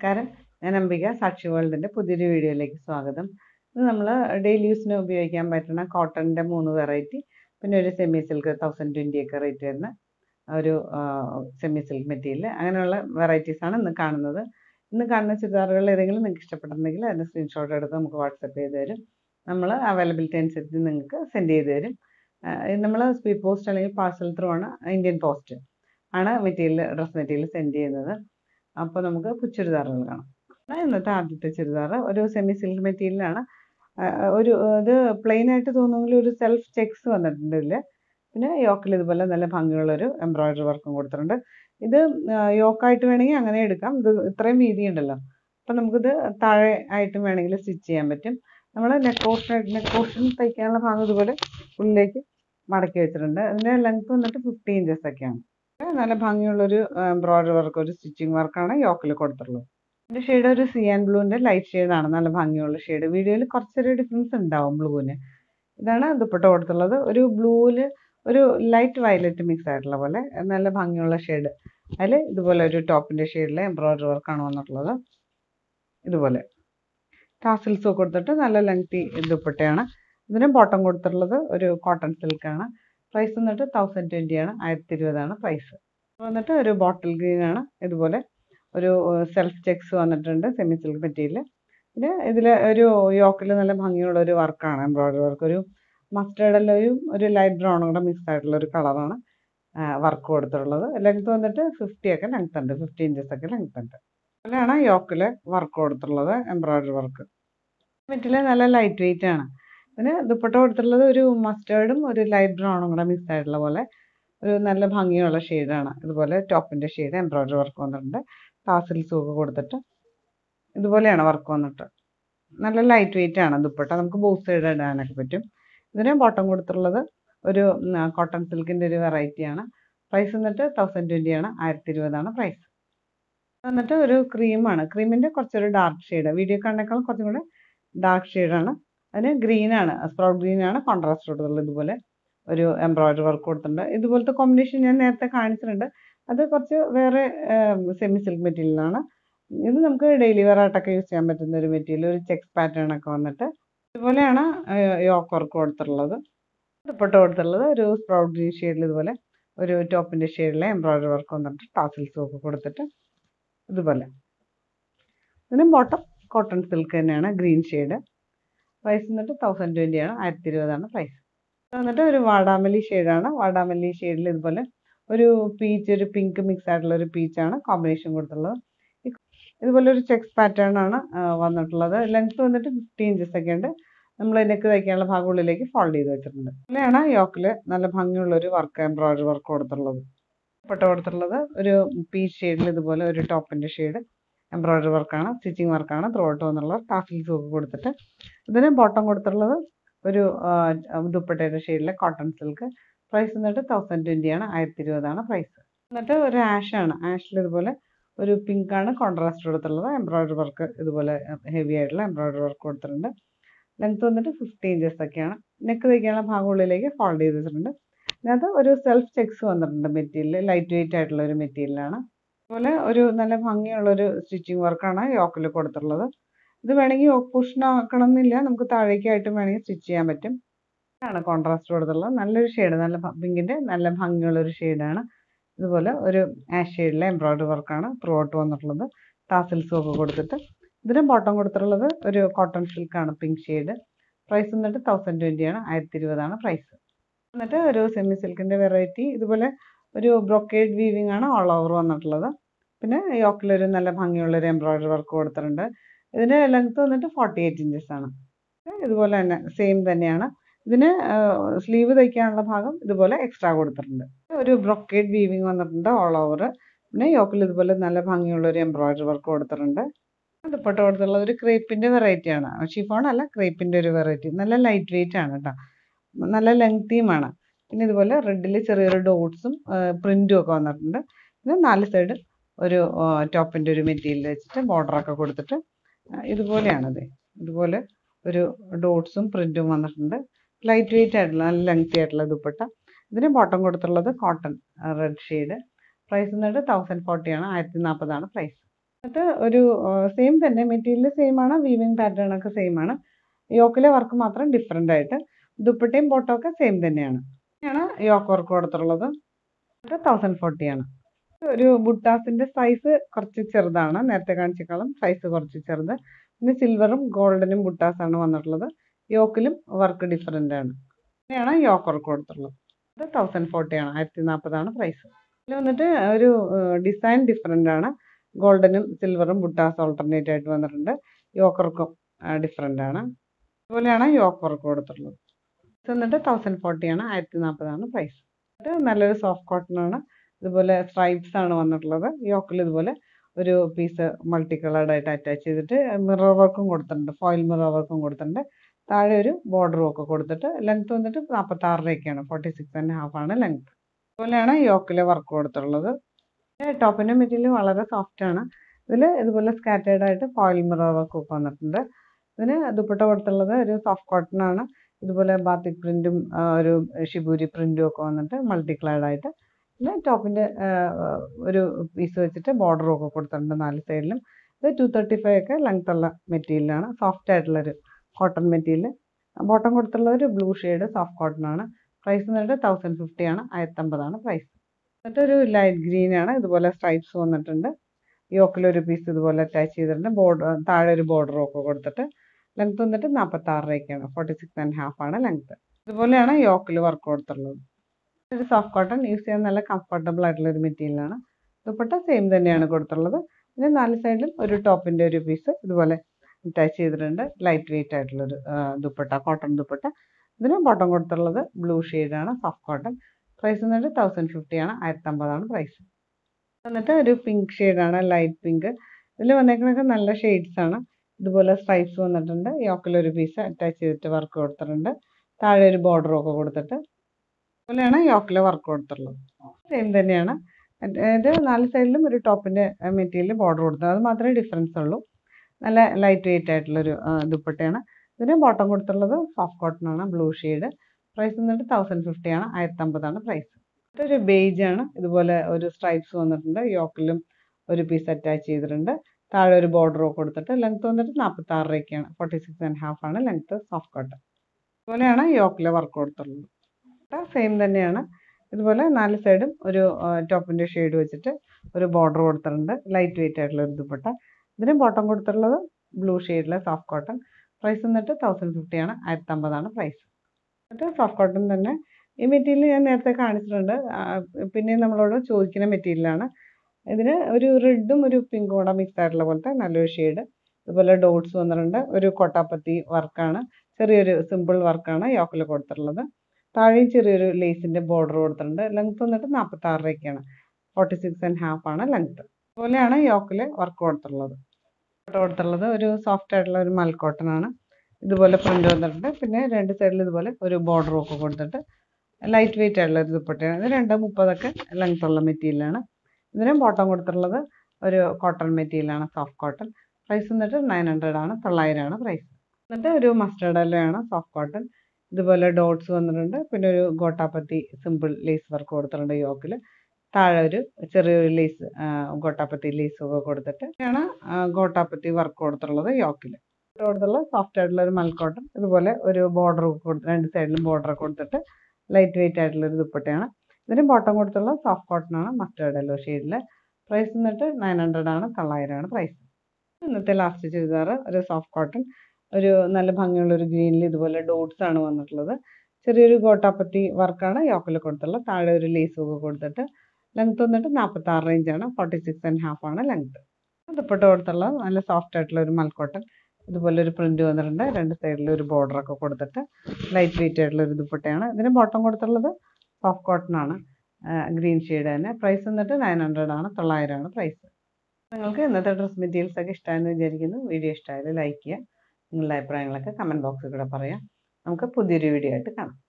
നമസ്കാരം. ഞാൻ അംബിക. സാക്ഷി വേൾഡിൻ്റെ പുതിയൊരു വീഡിയോയിലേക്ക് സ്വാഗതം. ഇത് നമ്മൾ ഡെയിലി യൂസിന് ഉപയോഗിക്കാൻ പറ്റുന്ന കോട്ടണിൻ്റെ 3 വെറൈറ്റി, പിന്നെ ഒരു സെമി സിൽക്ക് 1020 ഒക്കെ റേറ്റ് വരുന്ന ഒരു സെമി സിൽക്ക് മെറ്റീരിയൽ, അങ്ങനെയുള്ള വെറൈറ്റീസാണ് ഇന്ന് കാണുന്നത്. ഇന്ന് കാണുന്ന ചുരിദാറുകൾ ഏതെങ്കിലും നിങ്ങൾക്ക് ഇഷ്ടപ്പെട്ടിട്ടുണ്ടെങ്കിൽ അതിൻ്റെ സ്ക്രീൻഷോട്ട് എടുത്ത് നമുക്ക് വാട്സപ്പ് ചെയ്ത് തരും. നമ്മൾ അവൈലബിലിറ്റി അനുസരിച്ച് നിങ്ങൾക്ക് സെൻഡ് ചെയ്ത് തരും. നമ്മൾ സ്പീഡ് പോസ്റ്റ് അല്ലെങ്കിൽ പാർസൽ ത്രൂ ആണ്, ഇന്ത്യൻ പോസ്റ്റ് ആണ് ഡ്രസ് മെറ്റീരിയൽ സെൻഡ് ചെയ്യുന്നത്. അപ്പോൾ നമുക്ക് ചുരിദാറുകൾ കാണാം. ഇന്നത്തെ ആദ്യത്തെ ചുരിദാർ ഒരു സെമി സിൽക്ക് മെറ്റീരിയലാണ്. ഒരു ഇത് പ്ലെയിൻ ആയിട്ട് തോന്നുമെങ്കിൽ ഒരു സെൽഫ് ചെക്സ് വന്നിട്ടുണ്ട് ഇതിൽ. പിന്നെ യോക്കിൽ ഇതുപോലെ നല്ല ഭംഗിയുള്ളൊരു എംബ്രോയിഡറി വർക്കും കൊടുത്തിട്ടുണ്ട്. ഇത് യോക്കായിട്ട് വേണമെങ്കിൽ അങ്ങനെ എടുക്കാം. ഇത് ഇത്രയും വീതി ഉണ്ടല്ലോ, അപ്പം നമുക്കിത് താഴെ ആയിട്ടും വേണമെങ്കിൽ സ്റ്റിച്ച് ചെയ്യാൻ പറ്റും. നമ്മൾ നെക്ക് പോർഷൻ തയ്ക്കാനുള്ള ഭാഗം ഇതുപോലെ ഉള്ളിലേക്ക് മടക്കി വെച്ചിട്ടുണ്ട്. അതിൻ്റെ ലെങ്ത് വന്നിട്ട് 50 ഇഞ്ചസ് ഒക്കെയാണ്. നല്ല ഭംഗിയുള്ളൊരു എംബ്രോയിഡറി വർക്ക്, ഒരു സ്റ്റിച്ചിങ് വർക്കാണ് യോക്കിൽ കൊടുത്തിട്ടുള്ളത്. എൻ്റെ ഷെയ്ഡ് ഒരു സിയാൻ ബ്ലൂവിൻ്റെ ലൈറ്റ് ഷെയ്ഡാണ്, നല്ല ഭംഗിയുള്ള ഷെയ്ഡ്. വീഡിയോയിൽ കുറച്ചൊരു ഡിഫറൻസ് ഉണ്ടാവും ബ്ലൂവിന്. ഇതാണ് ദുപ്പട്ട കൊടുത്തുള്ളത്. ഒരു ബ്ലൂവിൽ ഒരു ലൈറ്റ് വയലറ്റ് മിക്സ് ആയിട്ടുള്ള പോലെ നല്ല ഭംഗിയുള്ള ഷെയ്ഡ്. അതിൽ ഇതുപോലെ ഒരു ടോപ്പിൻ്റെ ഷെയ്ഡിൽ എംബ്രോയിഡറി വർക്കാണ് വന്നിട്ടുള്ളത്. ഇതുപോലെ ടാസിൽസ് കൊടുത്തിട്ട് നല്ല ലെങ്തി ദുപ്പട്ടയാണ്. ഇതിന് ബോട്ടം കൊടുത്തിട്ടുള്ളത് ഒരു കോട്ടൺ സിൽക്കാണ്. പ്രൈസ് വന്നിട്ട് 1020 ആണ്, 1020 പ്രൈസ്. വന്നിട്ട് ഒരു ബോട്ടിൽ ഗ്രീൻ ആണ്. ഇതുപോലെ ഒരു സെൽഫ് ചെക്സ് വന്നിട്ടുണ്ട്, സെമി സിൽക്ക് മെറ്റീരിയൽ. പിന്നെ ഇതിൽ ഒരു യോക്കിൽ നല്ല ഭംഗിയുള്ള ഒരു വർക്കാണ്, എംബ്രോയിഡറി വർക്ക്. ഒരു മസ്റ്റേർഡിലും ഒരു ലൈറ്റ് ബ്രൗണും കൂടെ മിക്സ് ആയിട്ടുള്ള ഒരു കളറാണ് വർക്ക് കൊടുത്തിട്ടുള്ളത്. ലെങ്ത് വന്നിട്ട് 50 ഒക്കെ ലെങ്ത് ഉണ്ട്, 50 ഇഞ്ചസ് ഒക്കെ ലെങ്ത് ഉണ്ട്. അതുപോലെയാണ് യോക്കിൽ വർക്ക് കൊടുത്തിട്ടുള്ളത്, എംബ്രോയിഡറി വർക്ക്. മെറ്റീരിയൽ നല്ല ലൈറ്റ് വെയിറ്റ് ആണ്. പിന്നെ ദുപ്പട്ട കൊടുത്തിട്ടുള്ളത് ഒരു മസ്റ്റേർഡും ഒരു ലൈറ്റ് ബ്രൗണും കൂടെ മിക്സ് ആയിട്ടുള്ള പോലെ ഒരു നല്ല ഭംഗിയുള്ള ഷെയ്ഡാണ്. ഇതുപോലെ ടോപ്പിൻ്റെ ഷെയ്ഡ് എംബ്രോയിഡറി വർക്ക് വന്നിട്ടുണ്ട്. ടാസിൽസും ഒക്കെ കൊടുത്തിട്ട് ഇതുപോലെയാണ് വർക്ക് വന്നിട്ട്. നല്ല ലൈറ്റ് വെയിറ്റ് ആണ് ദുപ്പട്ട, നമുക്ക് ബോത്ത് സൈഡ് ഇടാനൊക്കെ പറ്റും. ഇതിന് ബോട്ടം കൊടുത്തിട്ടുള്ളത് ഒരു കോട്ടൺ സിൽക്കിൻ്റെ ഒരു വെറൈറ്റിയാണ്. പ്രൈസ് വന്നിട്ട് 1020 ആണ്, 1020 പ്രൈസ്. വന്നിട്ട് ഒരു ക്രീമാണ്. ക്രീമിൻ്റെ കുറച്ചൊരു ഡാർക്ക് ഷെയ്ഡ്, വീഡിയോ കണ്ടേക്കാളും കുറച്ചും കൂടെ ഡാർക്ക് ഷെയ്ഡാണ്. അതിന് ഗ്രീനാണ്, സ്പ്രൗട്ട് ഗ്രീനാണ് കോൺട്രാസ്റ്റ് കൊടുത്തിട്ടുള്ളത്. ഇതുപോലെ ഒരു എംബ്രോയിഡറി വർക്ക് കൊടുത്തിട്ടുണ്ട്. ഇതുപോലത്തെ കോമ്പിനേഷൻ ഞാൻ നേരത്തെ കാണിച്ചിട്ടുണ്ട്. അത് കുറച്ച് വേറെ സെമി സിൽക്ക് മെറ്റീരിയലാണ്. ഇത് നമുക്ക് ഡെയിലി വെയർ ആയിട്ടൊക്കെ യൂസ് ചെയ്യാൻ പറ്റുന്ന ഒരു മെറ്റീരിയൽ. ഒരു ചെക്സ് പാറ്റേൺ ഒക്കെ വന്നിട്ട് ഇതുപോലെയാണ് യോക്ക് വർക്ക് കൊടുത്തിട്ടുള്ളത്. ദുപ്പട്ട കൊടുത്തിട്ടുള്ളത് ഒരു സ്പ്രൗട്ട് ഗ്രീൻ ഷെയ്ഡിൽ ഇതുപോലെ ഒരു ടോപ്പിൻ്റെ ഷെയ്ഡിലെ എംബ്രോയിഡറി വർക്ക് വന്നിട്ട് ടാസിൽസും ഒക്കെ കൊടുത്തിട്ട് ഇതുപോലെ. ഇതിന് ബോട്ടം കോട്ടൺ സിൽക്ക് തന്നെയാണ്, ഗ്രീൻ ഷെയ്ഡ്. പ്രൈസ് വന്നിട്ട് 1020 ആണ്, 1020 പ്രൈസ്. വന്നിട്ട് ഒരു വാടാമല്ലി ഷെയ്ഡാണ്. വാടാമല്ലി ഷെയ്ഡിൽ ഇതുപോലെ ഒരു പീച്ച്, ഒരു പിങ്ക് മിക്സ് ആയിട്ടുള്ള ഒരു പീച്ചാണ് കോമ്പിനേഷൻ കൊടുത്തിട്ടുള്ളത്. ഇതുപോലെ ഒരു ചെക്സ് പാറ്റേൺ ആണ് വന്നിട്ടുള്ളത്. ലെങ്ത് വന്നിട്ട് 50 ഇഞ്ചസ് ഒക്കെ ഉണ്ട്. നമ്മൾ നെക്ക് തയ്ക്കാനുള്ള ഭാഗം ഉള്ളിലേക്ക് ഫോൾഡ് ചെയ്ത് വെച്ചിട്ടുണ്ട്. അങ്ങനെയാണ് യോക്കിൽ നല്ല ഭംഗിയുള്ളൊരു വർക്ക്, എംബ്രോയിഡറി വർക്ക് കൊടുത്തിട്ടുള്ളത്. ദുപ്പട്ട കൊടുത്തിട്ടുള്ളത് ഒരു പീച്ച് ഷെയ്ഡിൽ ഇതുപോലെ ഒരു ടോപ്പിൻ്റെ ഷെയ്ഡ് എംബ്രോയിഡറി വർക്കാണ്, സ്റ്റിച്ചിങ് വർക്കാണ് ത്രൂ ഔട്ട് വന്നുള്ള. ടാസിൽസും ഒക്കെ കൊടുത്തിട്ട് ഇതിന് ബോട്ടം കൊടുത്തിട്ടുള്ളത് ഒരു ദുപ്പട്ടയുടെ ഷെയ്ഡിലെ കോട്ടൺ സിൽക്ക്. പ്രൈസ് വന്നിട്ട് 1020 ആണ്, 1020 പ്രൈസ്. എന്നിട്ട് ഒരു ആഷാണ്. ആഷിൽ ഇതുപോലെ ഒരു പിങ്കാണ് കോൺട്രാസ്റ്റ് കൊടുത്തിട്ടുള്ളത്. എംബ്രോയിഡറി വർക്ക് ഇതുപോലെ ഹെവി ആയിട്ടുള്ള എംബ്രോയിഡറി വർക്ക് കൊടുത്തിട്ടുണ്ട്. ലെങ്ത് വന്നിട്ട് 50 ഇഞ്ചസ് ഒക്കെയാണ്. നെക്ക് തയ്ക്കാനുള്ള ഭാഗം ഉള്ളിലേക്ക് ഫോൾഡ് ചെയ്ത് വെച്ചിട്ടുണ്ട്. ഇതിനകത്ത് ഒരു സെൽഫ് ചെക്സ് വന്നിട്ടുണ്ട്. മെറ്റീരിയൽ ലൈറ്റ് വെയിറ്റ് ആയിട്ടുള്ള ഒരു മെറ്റീരിയലാണ്. അതുപോലെ ഒരു നല്ല ഭംഗിയുള്ളൊരു സ്റ്റിച്ചിങ് വർക്കാണ് യോക്കിൽ കൊടുത്തിട്ടുള്ളത്. ഇത് വേണമെങ്കിൽ യോക്ക് പോർഷൻ ആക്കണം എന്നില്ല, നമുക്ക് താഴേക്കായിട്ടും വേണമെങ്കിൽ സ്റ്റിച്ച് ചെയ്യാൻ പറ്റും. ഇതാണ് കോൺട്രാസ്റ്റ് കൊടുത്തിട്ടുള്ളത്. നല്ലൊരു ഷെയ്ഡ്, നല്ല പിങ്കിൻ്റെ നല്ല ഭംഗിയുള്ളൊരു ഷെയ്ഡാണ്. ഇതുപോലെ ഒരു ആഷ് ഷെയ്ഡിലെ എംബ്രോയിഡറി വർക്കാണ് ത്രൂ ഔട്ട് വന്നിട്ടുള്ളത്. ടാസിൽസും ഒക്കെ കൊടുത്തിട്ട് ഇതിന് ബോട്ടം കൊടുത്തിട്ടുള്ളത് ഒരു കോട്ടൺ സിൽക്കാണ്, പിങ്ക് ഷെയ്ഡ്. പ്രൈസ് വന്നിട്ട് 1020 ആണ്, 1020 പ്രൈസ്. എന്നിട്ട് ഒരു സെമി സിൽക്കിൻ്റെ വെറൈറ്റി. ഇതുപോലെ ഒരു ബ്രൊക്കേഡ് വീവിംഗ് ആണ് ഓൾ ഓവർ വന്നിട്ടുള്ളത്. പിന്നെ യോക്കിലൊരു നല്ല ഭംഗിയുള്ളൊരു എംബ്രോയിഡറി വർക്ക് കൊടുത്തിട്ടുണ്ട്. ഇതിൻ്റെ ലെങ്ത് വന്നിട്ട് 48 ഇഞ്ചസ് ആണ്. ഇതുപോലെ തന്നെ സെയിം തന്നെയാണ്. ഇതിന് സ്ലീവ് തയ്ക്കാനുള്ള ഭാഗം ഇതുപോലെ എക്സ്ട്രാ കൊടുത്തിട്ടുണ്ട്. ഒരു ബ്രൊക്കേഡ് വീവിംഗ് വന്നിട്ടുണ്ട് ഓൾ ഓവർ. പിന്നെ യോക്കിൽ ഇതുപോലെ നല്ല ഭംഗിയുള്ളൊരു എംബ്രോയിഡറി വർക്ക് കൊടുത്തിട്ടുണ്ട്. ദുപ്പട്ട കൊടുത്തുള്ള ഒരു ക്രേപ്പിൻ്റെ വെറൈറ്റിയാണ്, ഷിഫോൺ അല്ല, ക്രേപ്പിൻ്റെ ഒരു വെറൈറ്റി. നല്ല ലൈറ്റ് വെയിറ്റ് ആണ് കേട്ടോ, നല്ല ലെങ്തിയുമാണ്. പിന്നെ ഇതുപോലെ റെഡിൽ ചെറിയൊരു ഡോട്ട്സും പ്രിൻറ്റും ഒക്കെ വന്നിട്ടുണ്ട്. പിന്നെ 4 സൈഡ് ഒരു ടോപ്പിൻ്റെ ഒരു മെറ്റീരിയൽ വെച്ചിട്ട് ബോർഡറൊക്കെ കൊടുത്തിട്ട് ഇതുപോലെയാണത്. ഇതുപോലെ ഒരു ഡോട്ട്സും പ്രിൻറ്റും വന്നിട്ടുണ്ട്. ലൈറ്റ് വെയിറ്റ് ആയിട്ടുള്ള നല്ല ലെങ്തി ആയിട്ടുള്ള ദുപ്പട്ട. ഇതിന് ബോട്ടം കൊടുത്തിട്ടുള്ളത് കോട്ടൺ റെഡ് ഷെയ്ഡ്. പ്രൈസ് വന്നിട്ട് 1040 ആണ്, 1040 പ്രൈസ്. എന്നിട്ട് ഒരു സെയിം തന്നെ മെറ്റീരിയൽ സെയിം ആണ്, വീവിങ് പാറ്റേൺ ഒക്കെ സെയിം ആണ്, യോക്കിലെ വർക്ക് മാത്രം ഡിഫറെൻ്റ് ആയിട്ട്. ദുപ്പട്ടയും ബോട്ടം ഒക്കെ സെയിം തന്നെയാണ്. ഇങ്ങനെയാണ് യോക്ക് വർക്ക് കൊടുത്തിട്ടുള്ളത്. ഇത് 1040 ആണ്. ഒരു ബുട്ടാസിന്റെ സൈസ് കുറച്ച് ചെറുതാണ്, നേരത്തെ കാണിച്ചേക്കാളും സൈസ് കുറച്ച് ചെറുത്. പിന്നെ സിൽവറും ഗോൾഡനും ബുട്ടാസാണ് വന്നിട്ടുള്ളത്. യോക്കിലും വർക്ക് ഡിഫറെൻ്റ് ആണ്. ഇങ്ങനെയാണ് യോക്ക് വർക്ക് കൊടുത്തിട്ടുള്ളത്. ഇത് 1040 ആണ്, 1040 ആണ് പ്രൈസ്. ഇതിൽ വന്നിട്ട് ഒരു ഡിസൈൻ ഡിഫറെൻ്റ് ആണ്. ഗോൾഡനും സിൽവറും ബുട്ടാസ് ഓൾട്ടർനേറ്റ് ആയിട്ട് വന്നിട്ടുണ്ട്. യോക്ക് വർക്കും ഡിഫറെൻ്റ് ആണ്. അതുപോലെയാണ് യോക്ക് വർക്ക് കൊടുത്തിട്ടുള്ളത്. ഇത് വന്നിട്ട് 1040 ആണ്, 1040 ആണ് പ്രൈസ്. ഇത് നല്ലൊരു സോഫ്റ്റ് കോട്ടൺ ആണ്. ഇതുപോലെ സ്ട്രൈപ്സ് ആണ് വന്നിട്ടുള്ളത്. യോക്കിൽ ഇതുപോലെ ഒരു പീസ് മൾട്ടി കളേർഡ് ആയിട്ട് അറ്റാച്ച് ചെയ്തിട്ട് മിറർ വർക്കും കൊടുത്തിട്ടുണ്ട്, ഫോയിൽ മിറർ വർക്കും കൊടുത്തിട്ടുണ്ട്. താഴെ ഒരു ബോർഡറും ഒക്കെ കൊടുത്തിട്ട് ലെങ്ത് വന്നിട്ട് 46ഒക്കെയാണ്, 46.5 ആണ് ലെങ്ത്. അതുപോലെയാണ് യോക്കിലെ വർക്ക് കൊടുത്തിട്ടുള്ളത്. ടോപ്പിൻ്റെ മെറ്റീരിയൽ വളരെ സോഫ്റ്റ് ആണ്. ഇതിൽ ഇതുപോലെ സ്കാറ്റേർഡ് ആയിട്ട് ഫോയിൽ മിറർ വർക്ക് ഒക്കെ വന്നിട്ടുണ്ട്. ഇതിന് ദുപ്പട്ട കൊടുത്തുള്ളത് ഒരു സോഫ്റ്റ് കോട്ടൺ ആണ്. ഇതുപോലെ ബാത്തിക് പ്രിന്റും ഒരു ഷിബൂരി പ്രിന്റും ഒക്കെ വന്നിട്ട് മൾട്ടി കളേർഡ് ആയിട്ട്. പിന്നെ ടോപ്പിൻ്റെ ഒരു പീസ് വെച്ചിട്ട് ബോർഡറും ഒക്കെ കൊടുത്തിട്ടുണ്ട് 4 സൈഡിലും. ഇത് 235 ഒക്കെ ലെങ്ത് ഉള്ള മെറ്റീരിയലാണ്, സോഫ്റ്റ് ആയിട്ടുള്ളൊരു കോട്ടൺ മെറ്റീരിയൽ. ബോട്ടം കൊടുത്തുള്ളത് ഒരു ബ്ലൂ ഷെയ്ഡ് സോഫ്റ്റ് കോട്ടൺ ആണ്. പ്രൈസ് വന്നിട്ട് 1050 ആണ്, 1050 ആണ് പ്രൈസ്. എന്നിട്ടൊരു ലൈറ്റ് ഗ്രീൻ ആണ്, ഇതുപോലെ സ്ട്രൈപ്സ് വന്നിട്ടുണ്ട്. യോക്കിലൊരു പീസ് ഇതുപോലെ അറ്റാച്ച് ചെയ്തിട്ടുണ്ട്. താഴെ ഒരു ബോർഡറും ഒക്കെ കൊടുത്തിട്ട് ലെങ്ത് വന്നിട്ട് 46ഒക്കെയാണ്, 46.5 ആണ് ലെങ്ത്. ഇതുപോലെയാണ് യോക്കിൽ വർക്ക് കൊടുത്തിട്ടുള്ളത്. ഒരു സോഫ്റ്റ് കോട്ടൺ, യൂസ് ചെയ്യാൻ നല്ല കംഫർട്ടബിൾ ആയിട്ടുള്ള ഒരു മെറ്റീരിയലാണ്. ദുപ്പട്ട സെയിം തന്നെയാണ് കൊടുത്തിട്ടുള്ളത്. പിന്നെ 4 സൈഡിലും ഒരു ടോപ്പിൻ്റെ ഒരു പീസ് ഇതുപോലെ അറ്റാച്ച് ചെയ്തിട്ടുണ്ട്. ലൈറ്റ് വെയിറ്റ് ആയിട്ടുള്ളൊരു ദുപ്പട്ട, കോട്ടൺ ദുപ്പട്ട. ഇതിന് ബോട്ടം കൊടുത്തിട്ടുള്ളത് ബ്ലൂ ഷെയ്ഡാണ്, സോഫ്റ്റ് കോട്ടൺ. പ്രൈസ് വന്നിട്ട് 1050 ആണ്, 1050 ആണ് പ്രൈസ്. എന്നിട്ട് ഒരു പിങ്ക് ഷെയ്ഡാണ്, ലൈറ്റ് പിങ്ക്. ഇതിൽ വന്നേക്കുന്നതൊക്കെ നല്ല ഷെയ്ഡ്സ് ആണ്. ഇതുപോലെ സ്ട്രൈപ്സ് വന്നിട്ടുണ്ട്. യോക്കിലൊരു പീസ് അറ്റാച്ച് ചെയ്തിട്ട് വർക്ക് കൊടുത്തിട്ടുണ്ട്. താഴെ ഒരു ബോർഡറും ഒക്കെ കൊടുത്തിട്ട് അതുപോലെയാണ് യോക്കിലെ വർക്ക് കൊടുത്തിട്ടുള്ളത്. സെയിം തന്നെയാണ്. ഇത് 4 സൈഡിലും ഒരു ടോപ്പിൻ്റെ മെറ്റീരിയൽ ബോർഡർ കൊടുത്തത്, അത് മാത്രമേ ഡിഫറൻസ് ഉള്ളൂ. നല്ല ലൈറ്റ് വെയിറ്റ് ആയിട്ടുള്ളൊരു ദുപ്പട്ടയാണ്. ഇതിന് ബോട്ടം കൊടുത്തിട്ടുള്ളത് സോഫ്റ്റ് കോട്ടൺ ആണ്, ബ്ലൂ ഷെയ്ഡ്. പ്രൈസ് വന്നിട്ട് 1050 ആണ്, 1050 ആണ് പ്രൈസ്. ഇതൊരു ബേജ് ആണ്, ഇതുപോലെ ഒരു സ്ട്രൈപ്സ് വന്നിട്ടുണ്ട്. യോക്കിലും ഒരു പീസ് അറ്റാച്ച് ചെയ്തിട്ടുണ്ട്. താഴെ ഒരു ബോർഡറും കൊടുത്തിട്ട് ലെങ്ത് വന്നിട്ട് 46ഒക്കെയാണ്, 46.5 ആണ് ലെങ്ത്, സോഫ്റ്റ് കോട്ടൺ. അതുപോലെയാണ് യോക്കിലെ വർക്ക് കൊടുത്തിട്ടുള്ളത്. സെയിം തന്നെയാണ്. ഇതുപോലെ 4 സൈഡും ഒരു ടോപ്പിൻ്റെ ഷെയ്ഡ് വെച്ചിട്ട് ഒരു ബോർഡർ കൊടുത്തിട്ടുണ്ട്. ലൈറ്റ് വെയിറ്റ് ആയിട്ടുള്ള ഒരു ദുപ്പട്ട. ഇതിന് ബോട്ടം കൊടുത്തിട്ടുള്ളത് ബ്ലൂ ഷെയ്ഡിലെ സോഫ്റ്റ് കോട്ടൺ. പ്രൈസ് വന്നിട്ട് 1050 ആണ്, 1050 ആണ് പ്രൈസ്. എന്നിട്ട് സോഫ്റ്റ് കോട്ടൺ തന്നെ. ഈ മെറ്റീരിയൽ ഞാൻ നേരത്തെ കാണിച്ചിട്ടുണ്ട്, പിന്നെ നമ്മളോട് ചോദിക്കുന്ന മെറ്റീരിയലാണ്. ഇതിന് ഒരു റെഡും ഒരു പിങ്കും കൂടെ മിക്സ് ആയിട്ടുള്ള പോലത്തെ നല്ലൊരു ഷെയ്ഡ്. ഇതുപോലെ ഡോട്ട്സ് വന്നിട്ടുണ്ട്. ഒരു കൊട്ടാപ്പത്തി വർക്കാണ്, ചെറിയൊരു സിമ്പിൾ വർക്കാണ് യോക്കിൽ കൊടുത്തിട്ടുള്ളത്. താഴെയും ചെറിയൊരു ലേസിൻ്റെ ബോർഡർ കൊടുത്തിട്ടുണ്ട്. ലെങ്ത് വന്നിട്ട് 46ഒക്കെയാണ്, 46.5 ആണ് ലെങ്ത്. അതുപോലെയാണ് യോക്കിൽ വർക്ക് കൊടുത്തിട്ടുള്ളത്. ഒരു സോഫ്റ്റ് ആയിട്ടുള്ള ഒരു മൽക്കോട്ടൺ ആണ്. ഇതുപോലെ പ്രിന്റ് വന്നിട്ടുണ്ട്. പിന്നെ 2 സൈഡിൽ ഇതുപോലെ ഒരു ബോർഡറും ഒക്കെ കൊടുത്തിട്ട് ലൈറ്റ് വെയിറ്റ് ആയിട്ടുള്ള ഒരു ദുപ്പട്ടയാണ്. ഇത് 230 ലെങ്ത് ഉള്ള മെറ്റീരിയലാണ്. ഇതിന് ബോട്ടം കൊടുത്തിട്ടുള്ളത് ഒരു കോട്ടൺ മെറ്റീരിയലാണ്, സോഫ്റ്റ് കോട്ടൺ. പ്രൈസ് വന്നിട്ട് 900 ആണ്, 900 ആണ് പ്രൈസ്. എന്നിട്ട് ഒരു മസ്റ്റേർഡ് യെല്ലോ ആണ്, സോഫ്റ്റ് കോട്ടൺ. ഇതുപോലെ ഡോട്ട്സ് വന്നിട്ടുണ്ട്. പിന്നെ ഒരു ഗോട്ടാപ്പത്തി സിമ്പിൾ ലേസ് വർക്ക് കൊടുത്തിട്ടുണ്ട് യോക്കിൽ. താഴെ ഒരു ചെറിയൊരു ലേസ്, ഗോട്ടാപ്പത്തി ലേസ് ഒക്കെ കൊടുത്തിട്ട് ആണ് ഗോട്ടാപ്പത്തി വർക്ക് കൊടുത്തിട്ടുള്ളത് യോക്കിൽ. കൊടുത്തുള്ള സോഫ്റ്റ് ആയിട്ടുള്ള ഒരു മൽക്കോട്ടൺ. ഇതുപോലെ ഒരു ബോർഡർ കൊടുത്ത് 2 സൈഡിലും ബോർഡർ കൊടുത്തിട്ട് ലൈറ്റ് വെയിറ്റ് ആയിട്ടുള്ള ഒരു ദുപ്പട്ടയാണ്. ഇതിന് ബോട്ടം കൊടുത്തുള്ള സോഫ്റ്റ് കോട്ടൺ ആണ്, മസ്റ്റേർഡ് യെല്ലോ ഷെയ്ഡിൽ. പ്രൈസ് വന്നിട്ട് 900 ആണ്, 900 ആണ് പ്രൈസ്. ഇന്നത്തെ ലാസ്റ്റ് ചുരിദാർ ഒരു സോഫ്റ്റ് കോട്ടൺ, ഒരു നല്ല ഭംഗിയുള്ള ഒരു ഗ്രീനിൽ ഇതുപോലെ ഡോട്ട്സ് ആണ് വന്നിട്ടുള്ളത്. ചെറിയൊരു ഗോട്ടാപ്പത്തി വർക്കാണ് യോക്കിൽ കൊടുത്തുള്ളത്. താഴെ ഒരു ലേസ് ഒക്കെ കൊടുത്തിട്ട് ലെങ്ത് വന്നിട്ട് 46 റേഞ്ചാണ്, 46.5 ആണ് ലെങ്ത്. ദുപ്പട്ട കൊടുത്തുള്ളത് നല്ല സോഫ്റ്റ് ആയിട്ടുള്ള ഒരു മൽക്കോട്ടൺ. ഇതുപോലെ ഒരു പ്രിന്റ് വന്നിട്ടുണ്ട്. 2 സൈഡിൽ ഒരു ബോർഡർ ഒക്കെ കൊടുത്തിട്ട് ലൈറ്റ് വെയിറ്റ് ആയിട്ടുള്ള ഒരു ദുപ്പട്ടയാണ്. ഇതിന് ബോട്ടം കൊടുത്തുള്ളത് സോഫ്റ്റ് കോട്ടൺ ആണ്, ഗ്രീൻ ഷെയ്ഡ് തന്നെ. പ്രൈസ് വന്നിട്ട് 900 ആണ്, 900 ആണ് പ്രൈസ്. നിങ്ങൾക്ക് ഇന്നത്തെ ഡ്രസ് മെറ്റീരിയൽസ് ഒക്കെ ഇഷ്ടമായെന്ന് വിചാരിക്കുന്നു. വീഡിയോ ഇഷ്ടമായാലും ലൈക്ക് ചെയ്യുക. നിങ്ങളുടെ അഭിപ്രായങ്ങളൊക്കെ കമൻറ്റ് ബോക്സിൽ കൂടെ പറയാം. നമുക്ക് പുതിയൊരു വീഡിയോ ആയിട്ട് കാണാം.